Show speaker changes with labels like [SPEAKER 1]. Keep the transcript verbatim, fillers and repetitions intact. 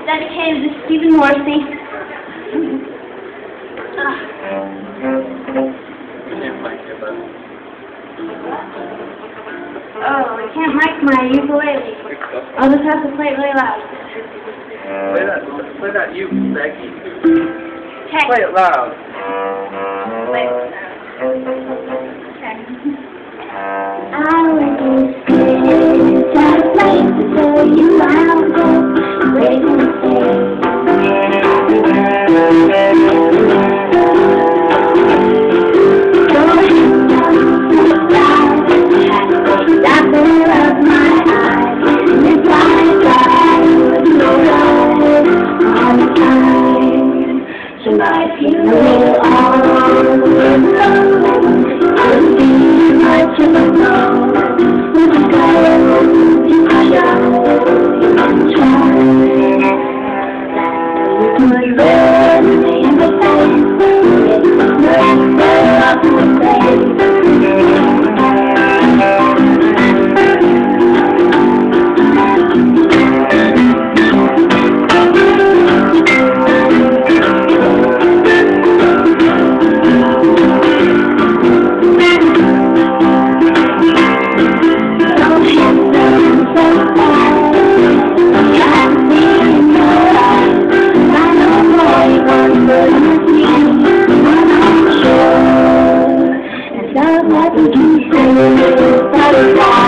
[SPEAKER 1] dedicated to Stephen Morrissey. Oh, I can't mic my ukulele. I'll just have to play it really loud.
[SPEAKER 2] Play that, play that you, Becky.
[SPEAKER 1] Okay.
[SPEAKER 2] Play it loud.
[SPEAKER 1] Play it loud. Okay. I'll let you stay. Just wait to tell you I'll go. Wait and stay. If you will all alone, I'll be much of a blow. With a go, you can show, you can try. You could learn in the face, it's the breath of the face. Love, what did you say?